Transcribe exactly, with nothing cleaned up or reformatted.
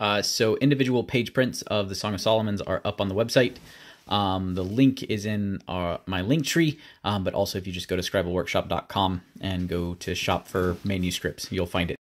Uh, so individual page prints of the Song of Solomons are up on the website. Um, the link is in our, my link tree, um, but also if you just go to scribal workshop dot com and go to shop for manuscripts, you'll find it.